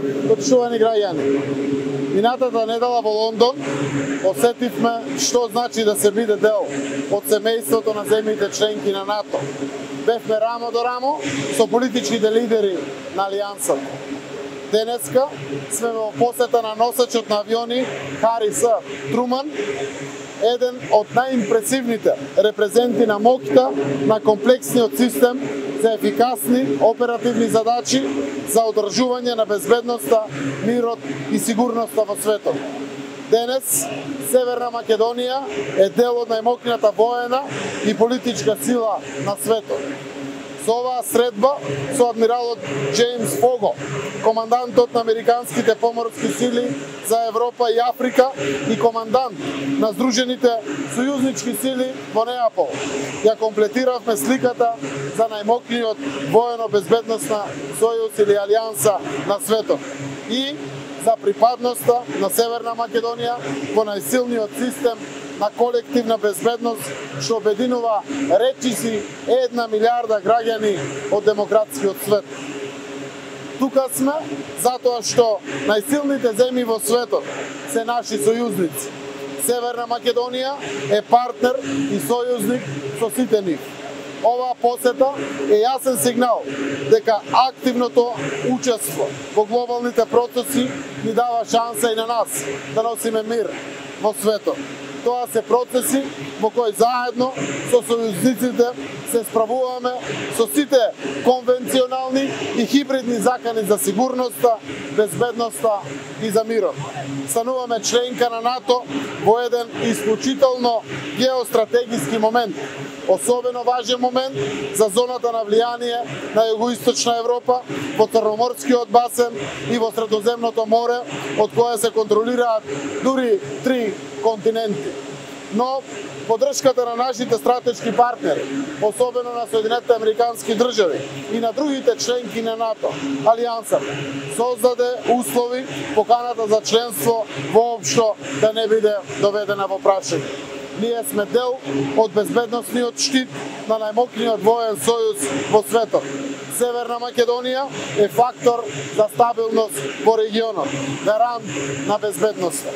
Почитувани граѓани, минатата недела во Лондон осетивме што значи да се биде дел од семејството на земјите членки на НАТО. Бевме рамо до рамо со политичките лидери на Алијансата. Денеска сме во посета на носачот на авиони Хари С. Труман, еден од најимпресивните репрезенти на моќта на комплексниот систем за ефикасни оперативни задачи за одржување на безбедноста, мирот и сигурноста во светот. Денес Северна Македонија е дел од најмокната воена и политичка сила на светот. Со оваа средба со адмиралот Джеймс Фого, командантот на американските поморски сили за Европа и Африка и командант на Сдружените сојузнички сили во Неапол, ја комплетиравме сликата за најмокниот воено-безбедносна сојуз или алијанса на светот и за припадноста на Северна Македонија во најсилниот систем на колективна безбедност што обединува речиси 1 милиарда граѓани од демократскиот свет. Тука сме затоа што најсилните земји во светот се наши сојузници. Северна Македонија е партнер и сојузник со сите нив. Оваа посета е јасен сигнал дека активното учество во глобалните процеси ни дава шанса и на нас да носиме мир во светот. Тоа се процеси во кои заедно со сојузниците се справуваме со сите конвенционални и хибридни закани за сигурноста, безбедноста и за мирот. Стануваме членка на НАТО во еден исклучително геостратегиски момент, особено важен момент за зоната на влијание на југоисточна Европа, во Црноморскиот басен и во Средоземното море, од кое се контролираат дури 3 континенти. Но поддршката на нашите стратешки партнери, особено на Соединетите Американски држави и на другите членки на НАТО, Алијансата, создаде услови поканата за членство воопшто да не биде доведена во прашање. Ние сме дел од безбедносниот штит на најмокниот воен сојуз во светот. Северна Македонија е фактор за стабилност во регионот, гарант на безбедноста.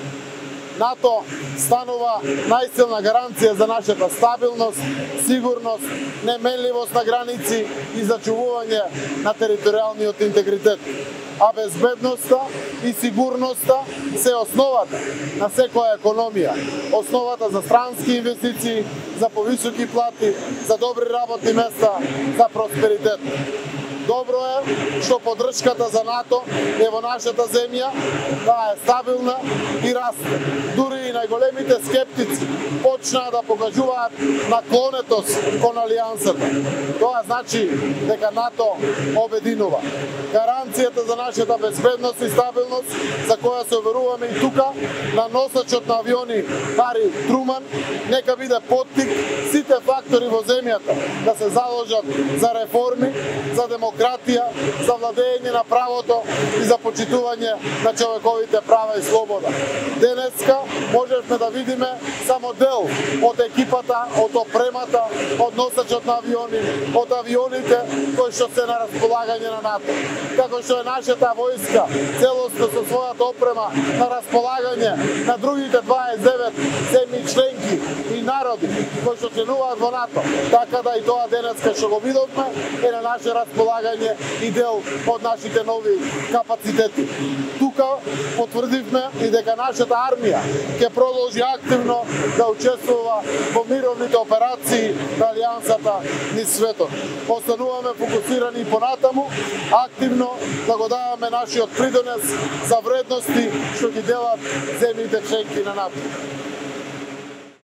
НАТО станува најсилна гаранција за нашата стабилност, сигурност, неменливост на граници и зачувување на територијалниот интегритет. А безбедноста и сигурноста се основата на секоја економија, основата за странски инвестиции, за повисоки плати, за добри работни места, за просперитет. Добро е што поддршката за НАТО е во нашата земја, таа е стабилна и расте. Дури и најголемите скептици почнаа да покажуваат наклонетост кон Алијансата. Тоа значи дека НАТО обединува. Гаранцијата за нашата безбедност и стабилност, за која се уверуваме и тука, на носачот на авиони Хари Труман, нека биде поттик сите фактори во земјата да се заложат за реформи, за демократија, за владење на правото и за почитување на човековите права и слобода. Денеска можевме да видиме само дел од екипата, од опремата, од носачот на авиони, од авионите кои што се на располагање на НАТО. Како што е нашата војска целосно со својата опрема на располагање на другите 29 земји членки и народи кои што членуваат во НАТО, така да и тоа денеска што го видовме е на наше располагање и дел од нашите нови капацитети. Тука потврдивме и дека нашата армија ќе продолжи активно да учествува во мировните операции на Алијансата низ светот. Остануваме фокусирани понатаму, активно да го даваме нашиот придонес за вредности што ги делат земјите членки на НАТО.